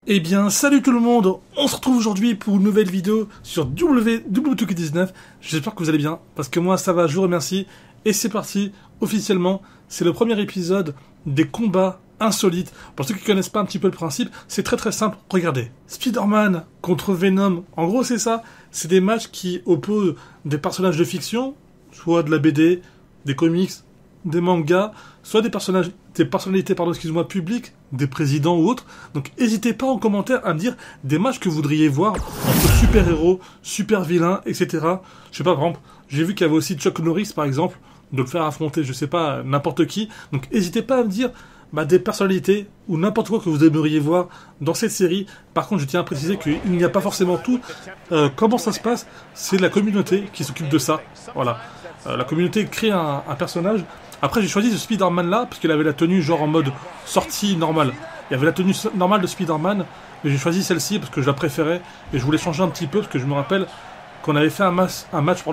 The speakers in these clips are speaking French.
Eh bien, salut tout le monde, on se retrouve aujourd'hui pour une nouvelle vidéo sur WWE2K19. J'espère que vous allez bien, parce que moi ça va, je vous remercie. Et c'est parti, officiellement, c'est le premier épisode des combats insolites. Pour ceux qui connaissent pas un petit peu le principe, c'est très simple, regardez. Spider-Man contre Venom, en gros c'est ça, c'est des matchs qui opposent des personnages de fiction, soit de la BD, des comics, des mangas, soit des personnalités publiques, des présidents ou autres. Donc n'hésitez pas en commentaire à me dire des matchs que vous voudriez voir entre super-héros, super-vilains, etc. Je sais pas, par exemple, j'ai vu qu'il y avait aussi Chuck Norris par exemple, de le faire affronter, je sais pas, n'importe qui. Donc n'hésitez pas à me dire des personnalités ou n'importe quoi que vous aimeriez voir dans cette série. Par contre, je tiens à préciser qu'il n'y a pas forcément tout. Comment ça se passe? C'est la communauté qui s'occupe de ça. Voilà. La communauté crée un personnage. Après, j'ai choisi ce Spider-Man là, parce qu'il avait la tenue genre en mode sortie normale. Il y avait la tenue normale de Spider-Man, mais j'ai choisi celle-ci parce que je la préférais, et je voulais changer un petit peu, parce que je me rappelle qu'on avait fait un match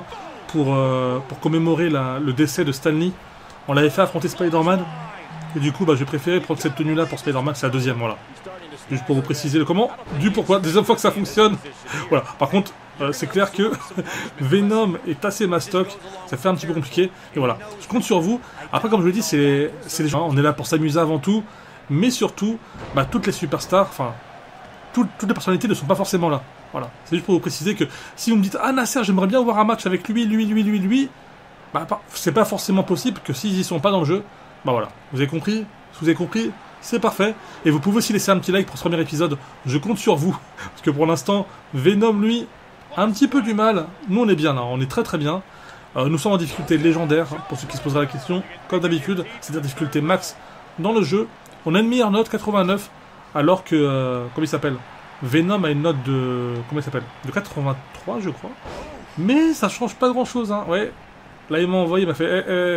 pour commémorer le décès de Stan Lee. On l'avait fait affronter Spider-Man, et du coup, j'ai préféré prendre cette tenue là pour Spider-Man, c'est la deuxième, voilà. Juste pour vous préciser le comment, du pourquoi, deuxième fois que ça fonctionne. Voilà, par contre, c'est clair que Venom est assez mastoc, ça fait un petit peu compliqué, et voilà, je compte sur vous. Après, comme je le dis, c'est des gens, on est là pour s'amuser avant tout, mais surtout, toutes les superstars, enfin, toutes les personnalités ne sont pas forcément là, voilà. C'est juste pour vous préciser que si vous me dites, ah Nasser, j'aimerais bien voir un match avec lui, c'est pas forcément possible que s'ils y sont pas dans le jeu, voilà, vous avez compris, si vous avez compris, c'est parfait, et vous pouvez aussi laisser un petit like pour ce premier épisode, je compte sur vous, parce que pour l'instant, Venom, lui, un petit peu du mal. Nous on est bien là, on est très bien. Nous sommes en difficulté légendaire, pour ceux qui se poseraient la question, comme d'habitude, c'est-à-dire difficulté max dans le jeu. On a une meilleure note, 89, alors que, comment il s'appelle, Venom a une note de, comment il s'appelle, de 83 je crois. Mais ça change pas grand-chose, hein, ouais. Là il m'a envoyé, il m'a fait,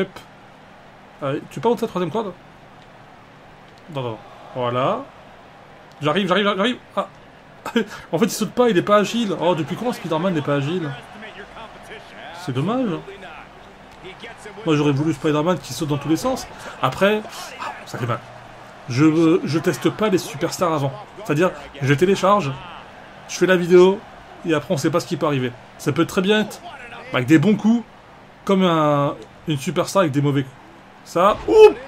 tu peux monter la troisième corde? Non, voilà. J'arrive, ah. En fait, il saute pas, il est pas agile. Oh, depuis quand Spider-Man n'est pas agile? C'est dommage. Moi, j'aurais voulu Spider-Man qui saute dans tous les sens. Après, ça fait mal. Je teste pas les superstars avant. C'est-à-dire, je télécharge, je fais la vidéo, et après, on sait pas ce qui peut arriver. Ça peut très bien être avec des bons coups, comme une superstar avec des mauvais coups. Ça,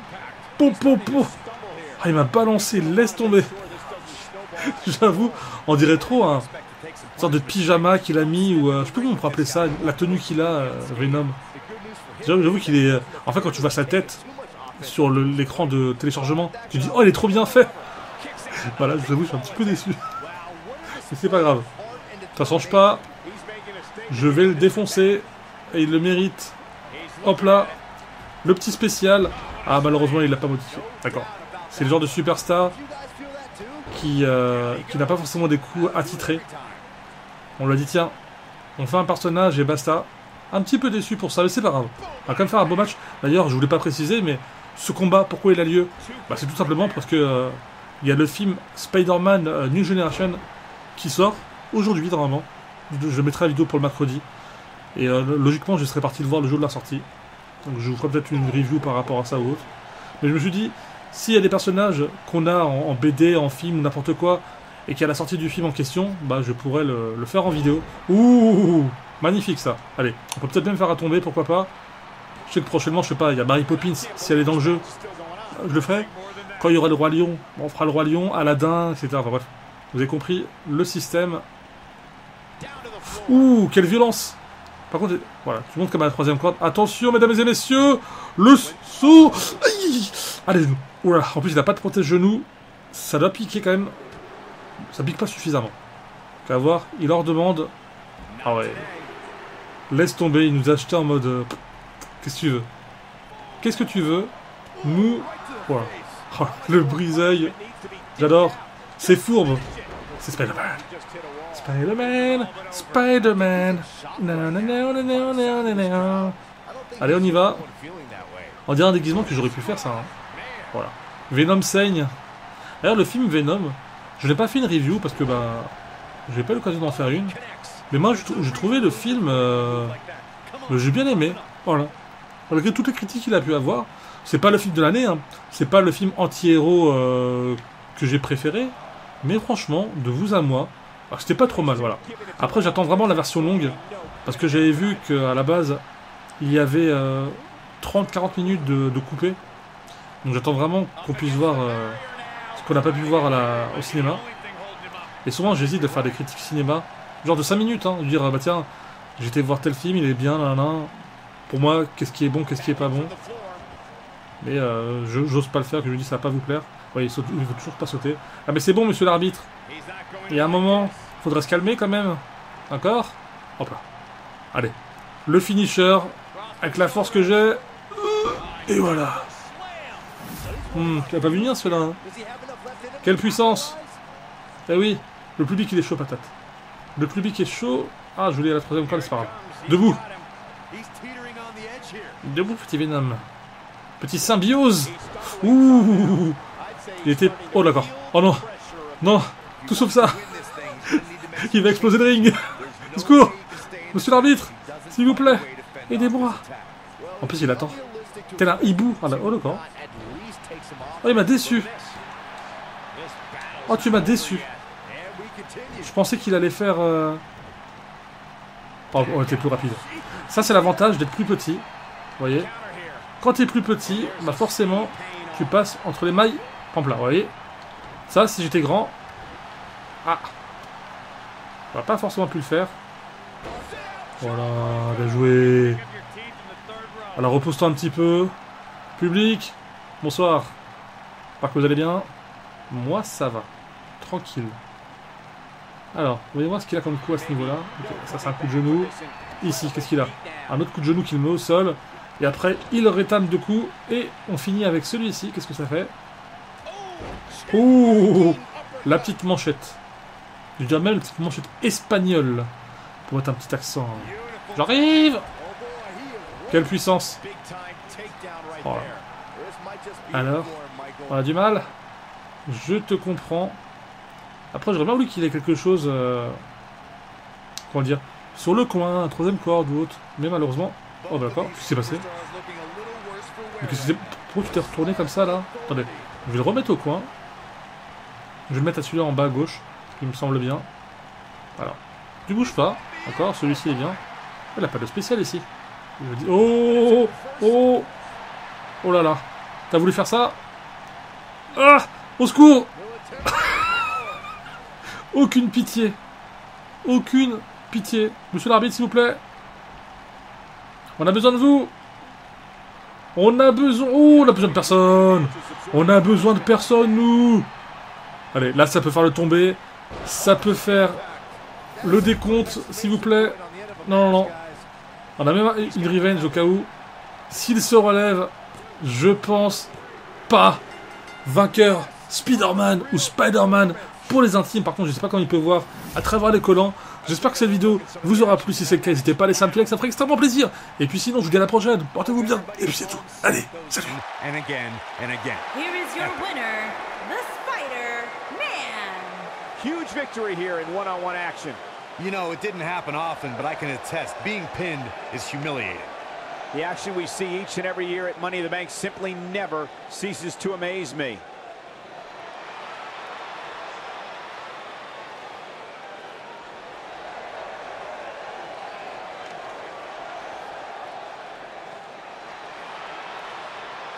Ah, il m'a balancé, laisse tomber. J'avoue, on dirait trop une sorte de pyjama qu'il a mis, ou je sais pas comment on peut appeler ça, la tenue qu'il a, Venom. J'avoue qu'il est... En fait, quand tu vois sa tête sur l'écran de téléchargement, tu te dis, oh, il est trop bien fait. Voilà, j'avoue, je suis un petit peu déçu. Mais c'est pas grave. Ça change pas. Je vais le défoncer, et il le mérite. Hop là. Le petit spécial. Ah, malheureusement, il l'a pas modifié. D'accord. C'est le genre de superstar qui n'a pas forcément des coups attitrés. On lui a dit, tiens, on fait un personnage et basta. Un petit peu déçu pour ça, mais c'est pas grave. On va quand même faire un beau match. D'ailleurs, je voulais pas préciser, mais ce combat, pourquoi il a lieu? C'est tout simplement parce que il y a le film Spider-Man New Generation qui sort aujourd'hui, normalement. Je mettrai la vidéo pour le mercredi. Et logiquement, je serais parti le voir le jour de la sortie. Donc je vous ferai peut-être une review par rapport à ça ou autre. Mais je me suis dit, s'il y a des personnages qu'on a en BD, en film, n'importe quoi, et qu'à la sortie du film en question, je pourrais le faire en vidéo. Ouh, magnifique ça. Allez, on peut peut-être même faire à tomber, pourquoi pas. Je sais que prochainement, je sais pas, il y a Mary Poppins, si elle est dans le jeu, je le ferai. Quand il y aura le Roi Lion, on fera le Roi Lion, Aladdin, etc. Enfin bref, vous avez compris le système. Ouh, quelle violence. Par contre, voilà, tu montes comme à la troisième corde. Attention, mesdames et messieurs, le saut. Aïe. Allez, genoux. Oula, en plus, il n'a pas de protège-genou. Ça doit piquer quand même. Ça pique pas suffisamment. On va voir, il leur demande. Ah ouais. Laisse tomber, il nous a acheté en mode. Qu'est-ce que tu veux? Qu'est-ce que tu veux? Nous. Voilà. Oh, le brise-œil. J'adore. C'est fourbe. C'est Spider-Man. Spider-Man. Allez, on y va. On dirait un déguisement que j'aurais pu faire, ça. Hein. Voilà. Venom saigne. D'ailleurs, le film Venom, je n'ai pas fait une review parce que j'ai pas eu l'occasion d'en faire une. Mais moi, j'ai trouvé le film. J'ai bien aimé. Voilà. Malgré toutes les critiques qu'il a pu avoir, c'est pas le film de l'année. Hein. C'est pas le film anti-héros que j'ai préféré. Mais franchement, de vous à moi, c'était pas trop mal, voilà. Après, j'attends vraiment la version longue, parce que j'avais vu qu'à la base, il y avait 30-40 minutes de coupé. Donc j'attends vraiment qu'on puisse voir ce qu'on n'a pas pu voir au cinéma. Et souvent, j'hésite de faire des critiques cinéma, genre de 5 minutes, hein, de dire, bah tiens, j'étais voir tel film, il est bien, là, là. Pour moi, qu'est-ce qui est bon, qu'est-ce qui est pas bon. Mais j'ose pas le faire, que je lui dis ça va pas vous plaire. Ouais, il veut toujours pas sauter. Ah mais c'est bon, monsieur l'arbitre. Il y a un moment, faudrait se calmer quand même. D'accord? Hop là. Allez. Le finisher, avec la force que j'ai. Et voilà. Tu l'as pas vu venir celui-là, hein. Quelle puissance. Eh oui, le public il est chaud patate. Le public est chaud. Ah, je voulais à la troisième corde, c'est pas grave. Debout. Debout, petit Venom. Petit symbiose. Ouh. Il était... Oh d'accord. Oh non. Non. Tout sauf ça. Il va exploser le ring. Au secours. Monsieur l'arbitre. S'il vous plaît. Aidez-moi. En plus il attend. Tel un hibou. Ah là, oh d'accord. Oh il m'a déçu. Oh tu m'as déçu. Je pensais qu'il allait faire... Oh on était plus rapide. Ça c'est l'avantage d'être plus petit. Vous voyez. Quand tu es plus petit, bah forcément, tu passes entre les mailles en plat, vous voyez. Ça, si j'étais grand... Ah. On va pas forcément pu le faire. Voilà, bien joué. Alors, repose-toi un petit peu. Public, bonsoir. J'espère que vous allez bien. Moi, ça va. Tranquille. Alors, voyez voir ce qu'il a comme coup à ce niveau-là. Okay, ça, c'est un coup de genou. Ici, qu'est-ce qu'il a? Un autre coup de genou qu'il met au sol. Et après, il rétame deux coups. Et on finit avec celui-ci. Qu'est-ce que ça fait? Ouh, la petite manchette. Je dirais même la petite manchette espagnole. Pour mettre un petit accent. J'arrive. Quelle puissance. Voilà. Alors, on a du mal. Je te comprends. Après, j'aurais bien voulu qu'il ait quelque chose... comment dire? Sur le coin, un troisième corde ou autre. Mais malheureusement... Oh d'accord, qu'est-ce qui s'est passé? Pourquoi tu t'es retourné comme ça là? Attendez, je vais le remettre au coin. Je vais le mettre à celui-là en bas à gauche, ce qui me semble bien. Voilà. Tu bouges pas, d'accord, celui-ci est bien. Il n'a pas de spécial ici. Oh, oh, oh là là. T'as voulu faire ça? Ah, au secours. Aucune pitié. Aucune pitié. Monsieur l'arbitre, s'il vous plaît. On a besoin de vous. On a besoin... Oh, on a besoin de personne. On a besoin de personne, nous. Allez, là, ça peut faire le tomber. Ça peut faire le décompte, s'il vous plaît. Non, non, non. On a même une revenge au cas où. S'il se relève, je pense pas. Vainqueur Spider-Man ou Spider-Man pour les intimes. Par contre, je sais pas comment il peut voir à travers les collants. J'espère que cette vidéo vous aura plu. Si c'est le cas, n'hésitez pas à laisser un petit like, ça ferait extrêmement plaisir. Et puis sinon, je vous dis à la prochaine. Portez-vous bien. Et puis c'est tout. Allez, salut. And again. Here is your winner, the Spider-Man. Huge victory here in one-on-one action. You know, it didn't happen often, but I can attest, being pinned is humiliating. The action we see each and every year at Money in the Bank simply never ceases to amaze me.